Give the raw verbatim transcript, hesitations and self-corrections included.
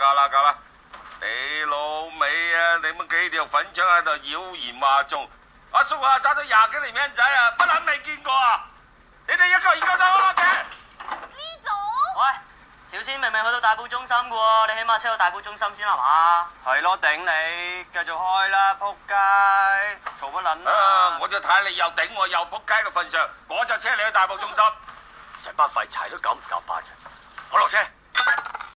夠啦夠啦！你老味啊！你們幾條粉腸喺度妖言惑眾，阿叔啊揸咗廿幾年僆仔啊，不撚未見過啊！你哋一個二個都攞嘅。 呢度？ 喂，條線明明去到大埔中心嘅喎，你起碼車到大埔中心先係嘛？ 係咯，頂你，繼續開啦，仆街，嘈乜撚啊！我就睇你又頂我又仆街嘅份上，我就車你去大埔中心。 成班廢柴都九唔搭八嘅，我落車。